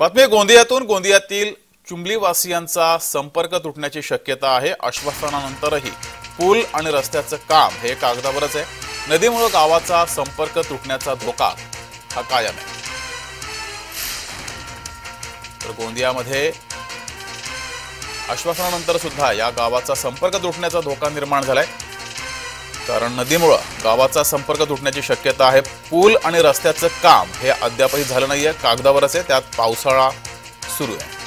बातमी गोंदियातून. गोंदियातील चुंबलीवासियांचा संपर्क तुटण्याची शक्यता आहे. आश्वासनानंतरही पूल आणि रस्त्याचं काम हे कागदावरच आहे. नदीमुळे गावाचा संपर्क तुटण्याचा धोका हा कायम आहे. तर गोंदियामध्ये आश्वासनानंतर सुद्धा या गावाचा संपर्क तुटण्याचा धोका निर्माण झालाय. कारण नदीमुळे गावाचा संपर्क तुटण्याची शक्यता आहे. पूल आणि रस्त्याचं काम हे अद्यापही झालं नाहीये, कागदावरच आहे. त्यात पावसाळा सुरू आहे.